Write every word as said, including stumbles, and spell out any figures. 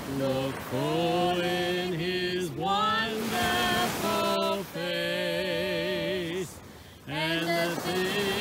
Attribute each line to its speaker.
Speaker 1: Look full in his wonderful face, and the things